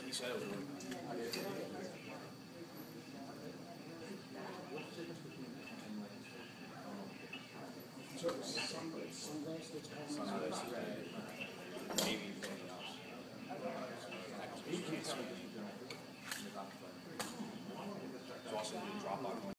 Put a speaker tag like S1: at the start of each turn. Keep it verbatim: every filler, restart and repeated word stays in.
S1: He said it was really
S2: So, some, some guys that's calling us.